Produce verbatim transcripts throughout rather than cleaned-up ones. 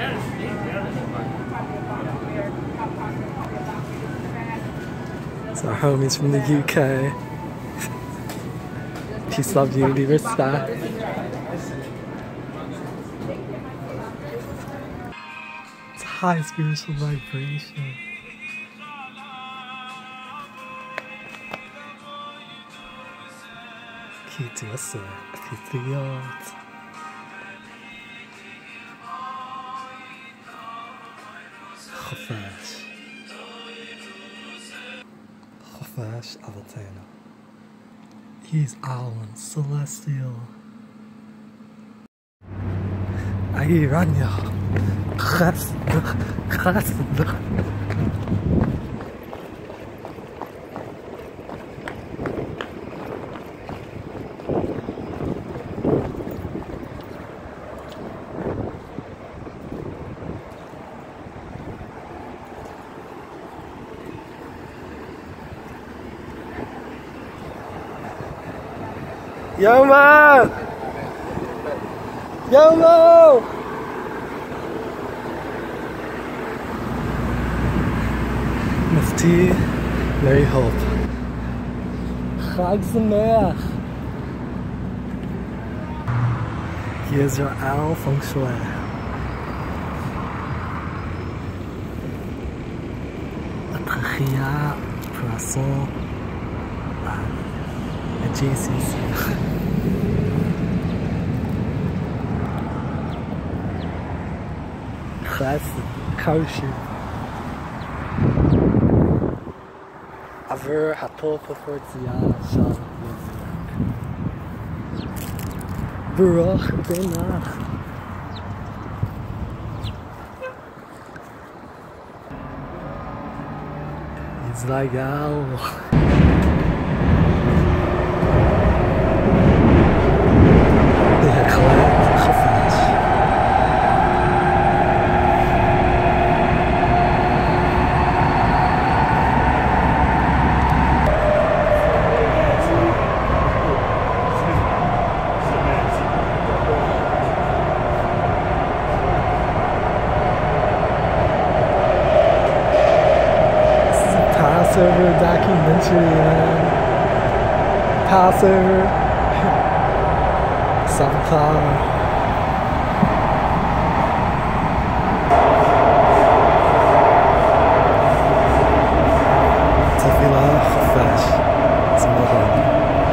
It's our homies from the U K. Peace, love, unity, respect. It's high spiritual vibration. كي توسع فطريات. خفاش خفاش Avatana. He's Alan Celestial. Ay Rania. Khas khas. Yo man! Yo Mo! Mufti Mary Hope. Chag Sameach. Here's your Al Feng Shui. Atrachia, Poisson, and J C C. Classic kosher. Aver hatofa for tziyah shal yizrak. Baruch benach. Yizrael. Passover documentary, man. Passover. Samkar. Tefillah Chafesh. It's Mohan.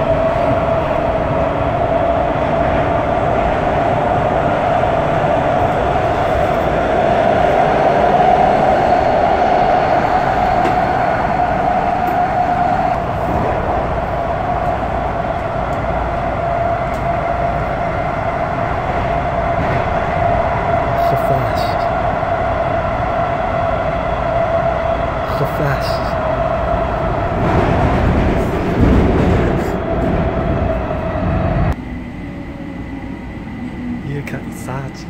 Sachi.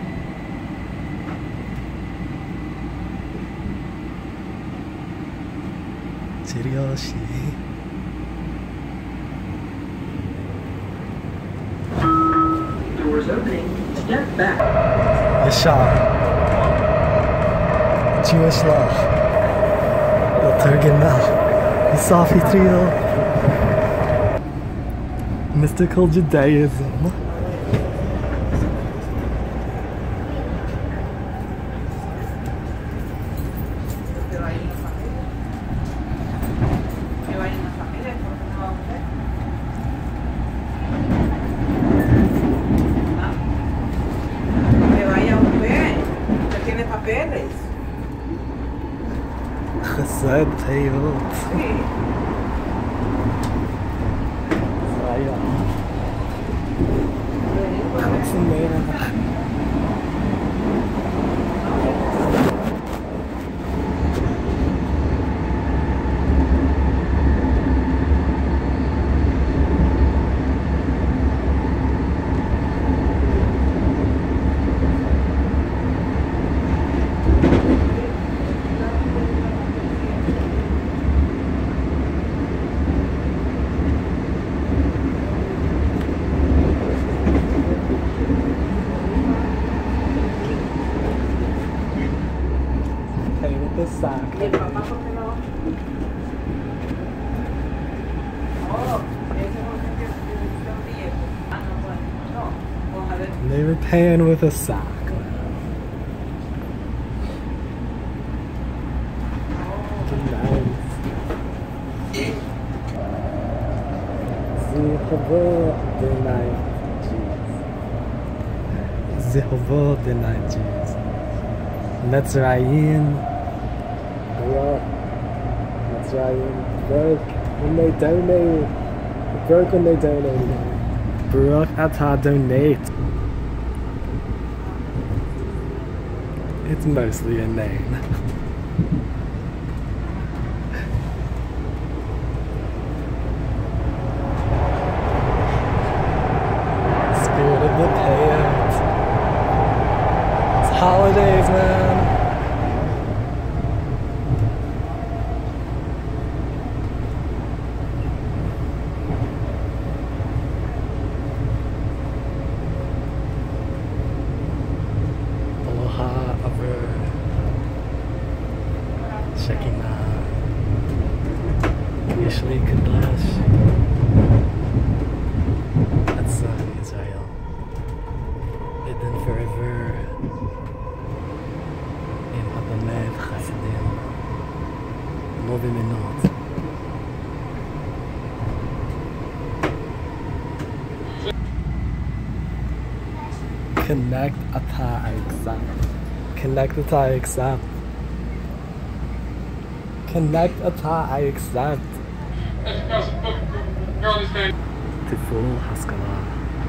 Chiryoshi. Doors opening. Step back. Yashar. Jewish law. Yoturgenal. Isafi Trio. Mystical Judaism. Chesed Teyot. Zaya. Chutzenmeirach. sack. They were paying with a sack. זה חובות דנייג'יז מצרים מצרים broke when they donate broke when they donate broke אתה donate it's mostly a name. Spirit of the payout. It's holidays, man. Aloha over Shekinah. Yishli Kadash. That's uh, Israel. Hidden forever in Abamed Chasidim. Novi Minot. Connect Ata Accept. Connect Ata Accept. Connect Ata Accept. Tiful Haskalah.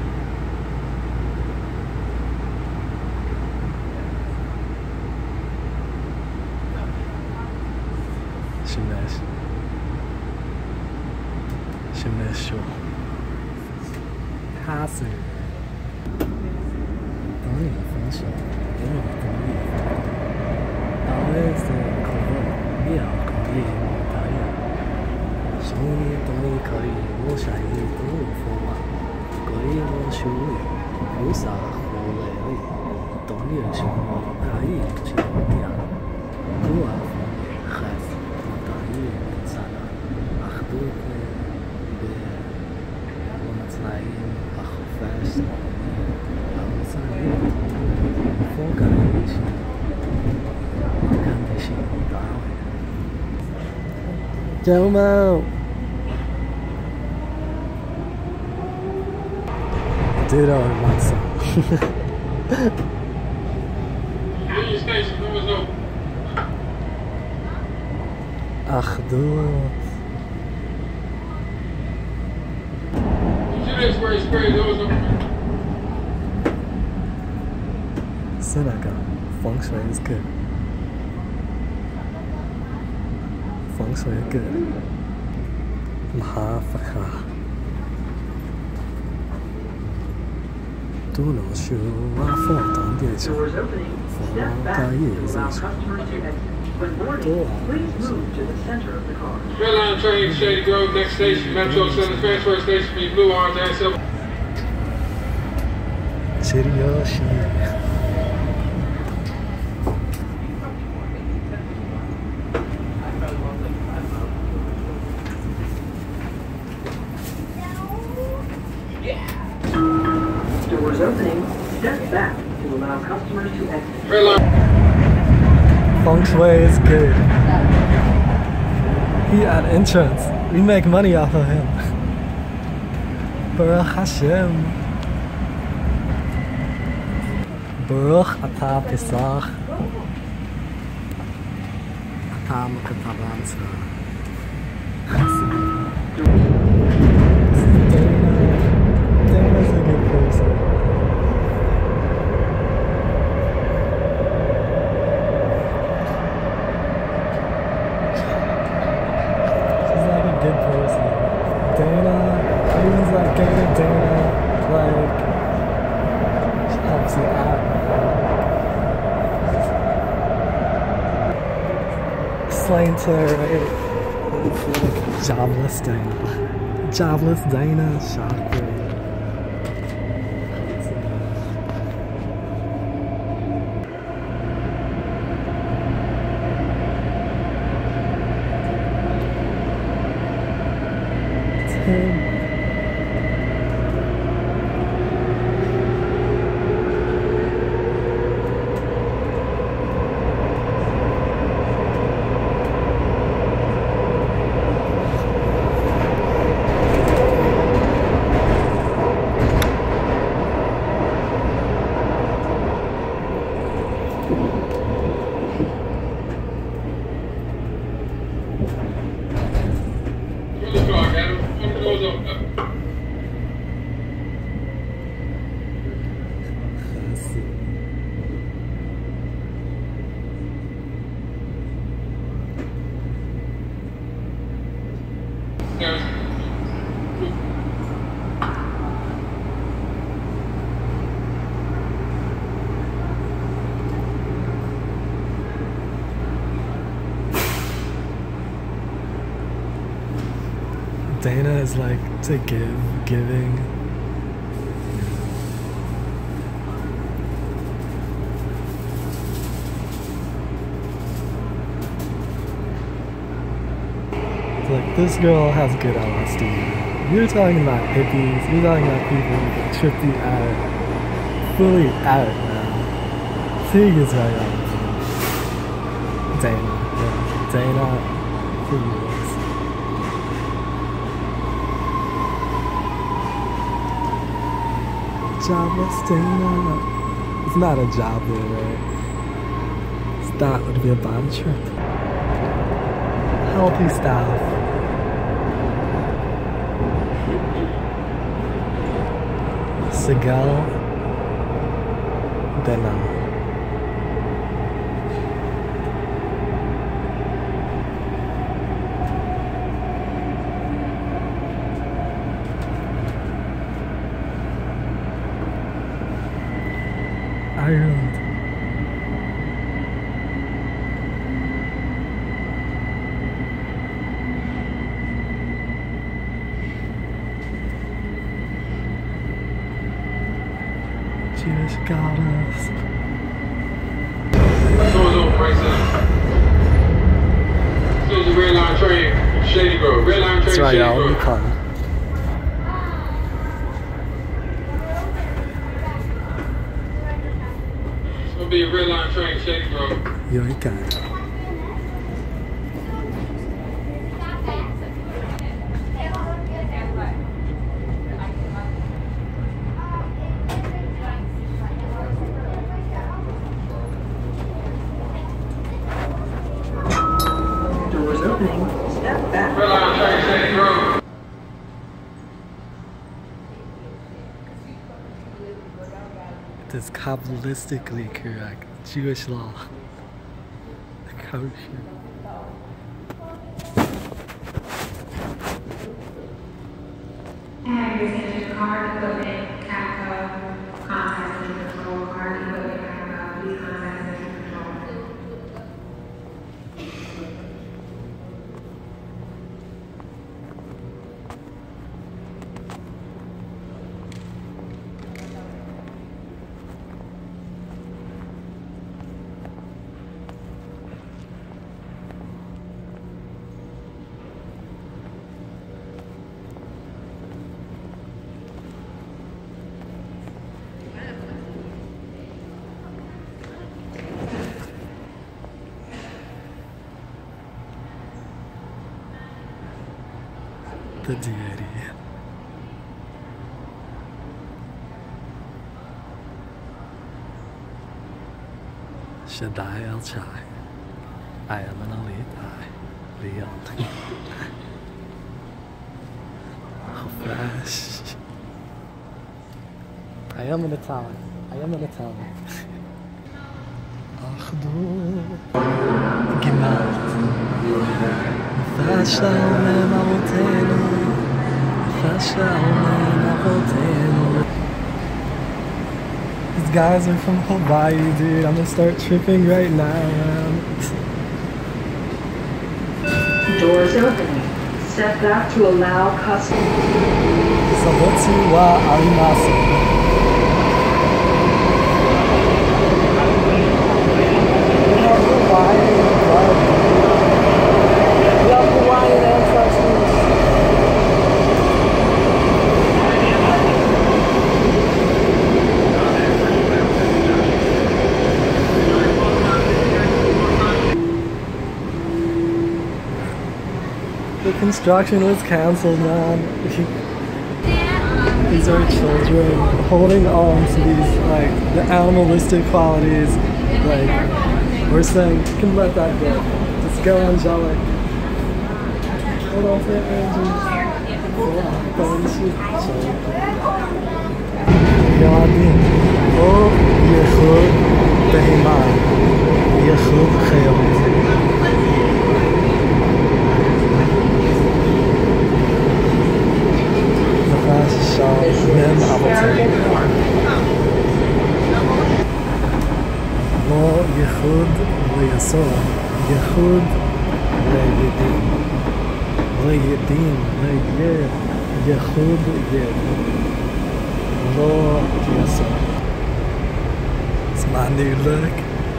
Shemesh. Shemesh Shul. Hasu. Don't even finish it. Don't even finish it. Always the cover. Yeah, cover. Yeah. 所以当你可以我想你都无法可以我修理无啥好来的当你的生活可以去点都啊孩子我答应啥了啊都可以我们在啊好烦什么啊我在风干一些看的心大Jomo Dude, I want some. Your station, doors open. Achdut. Shoot square, square, doors open. Synagogue. Feng Shui is good. Feng Shui is good. Mahafaka. Do not show our fault on this. Doors opening. Step back to allow customers to exit. When boarding, please move to the center of the car. Redline train, Shady Grove, next station, Metro Center transfer station for your Blue Orange and Silver. Shiryoshi. Doors opening. Step back to allow customers to exit. Redline. Feng Shui is good. He had insurance. We make money off of him. Baruch Hashem. Baruch Atah Pesach. Atah Mekatabanza. Dana. Dana's a good person. Good person. Dana, everyone's like Dana, Dana, like, she helps you out. Slain to her right. Jobless Dana. Jobless Dana, shockwave. Pull the car, Adam. Pull the doors open. Dana is like to give, giving. It's like, this girl has good L S D. You're talking about hippies, you're talking about people who can trip you out. Fully out, man. Tig is right on. Dana, yeah. Dana, for years. Jobless Dana. It's not a job there, right? That would be a bad trip. Healthy staff. Segal Dana. Ireland. Jewish goddess. Doors open right side. This is the red line train from Shady Grove. Red line train That's from right, Shady y'all. Grove. We come. It's gonna be a red line train, Shady Grove. Yo, you got it. Doors opening. Step back. Red line train, Shady Grove. It is Kabbalistically correct. Jewish law. Kosher. Have your center card, equipment, Capco, contact center control, card, equipment, Capco, please contact center control. The deity. Shaddai El Chai. I am an elite I. Leon. Oh, fresh. I am an Italian. I am an Italian. Achdu. Gemalt. Fashion and Avotenu. Fashion and Avotenu. These guys are from Hawaii, dude. I'm gonna start tripping right now, man. Doors opening. Step back to allow custom. Sabotsu wa arimasu. We have Hawaiian blood. We have Hawaiian ancestors. The construction was cancelled, man. These are children holding on to these, like, the animalistic qualities Like, we're saying, you can let that go. Just go angelic. Hold on to the angels. Go on, יעדים, או ייחוד בהמה, ייחוד חיות. נפש שם מם אבותינו. לא ייחוד ליסוד, ייחוד לידים. לא ידים, לא יד, ייחוד יד. לא יסוד. It's my new look.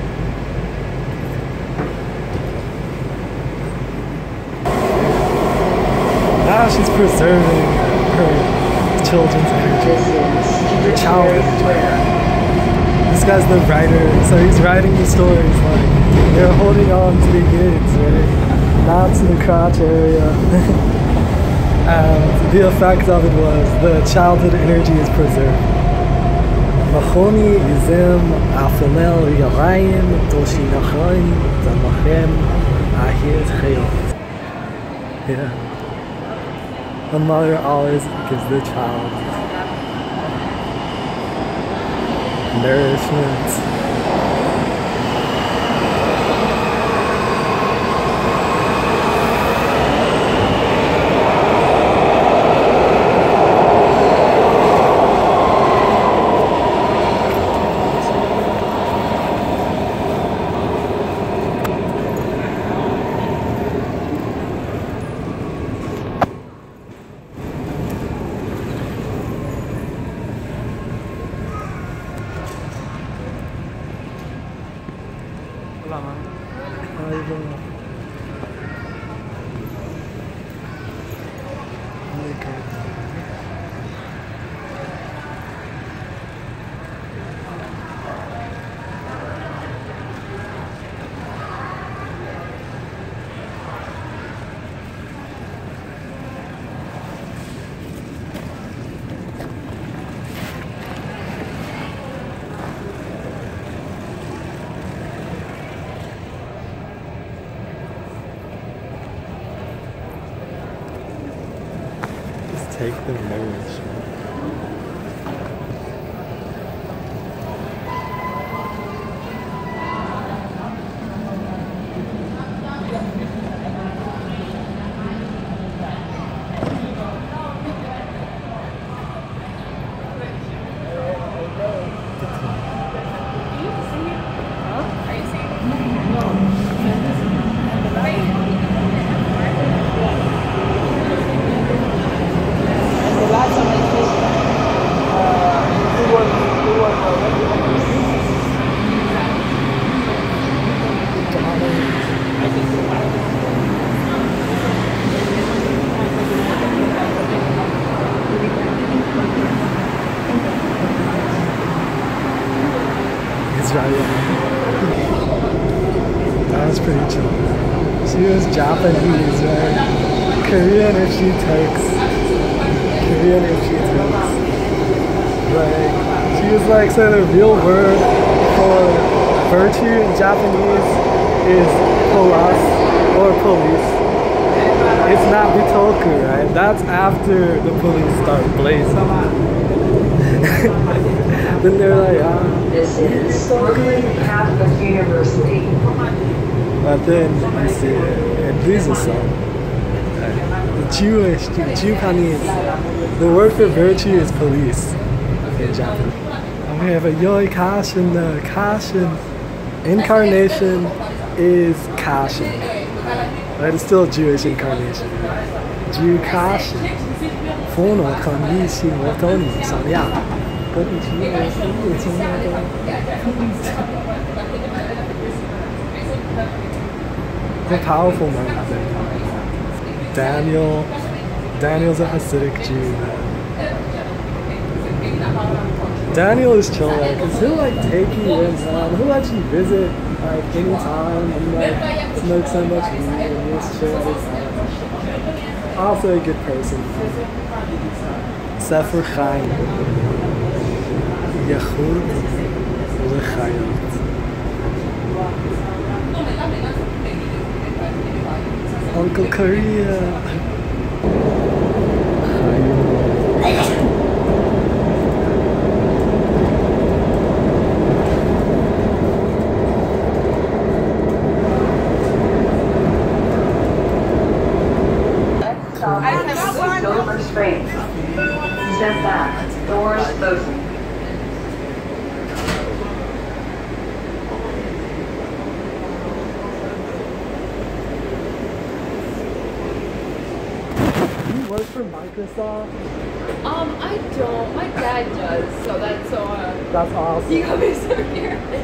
Now she's preserving her children's energy, her child energy. This guy's the writer, so he's writing the stories like they're holding on to the kids, right? Not to the crotch area. And the effect of it was the childhood energy is preserved. Machoni izem afilel yarayim doshi nachayim zamachem ahir chayot. Yeah. A mother always gives the child nourishment. Take the nourishment. That was pretty chill. She was Japanese, right? Korean if she takes. Korean if she takes. Like, she was like, so the real word for virtue in Japanese is polas or police. It's not butoku, right? That's after the police start blazing. Then they're like, ah. This is Brooklyn Catholic University. But then you see in Buddhism, the Jewish, the Japanese, the word for virtue is police in Japanese. And we have a Yoi Kashin, the Kashin incarnation is Kashin. Right? It's still a Jewish incarnation. Jew Kashin. Fono kan yishi wotoni samya. The powerful moment. Daniel, Daniel's a Hasidic Jew. Daniel is chill, like, cause he'll like take you in, man. He'll let you visit like anytime and like smoke so much weed and just chill every time. Also a good person. Sefer Chaim. Yechud L'chayot. Uncle Korea. Door restraints. Step back. Doors closing. You work for Microsoft? Um, I don't. My dad does, so that's so. Uh, That's awesome. you got me so here.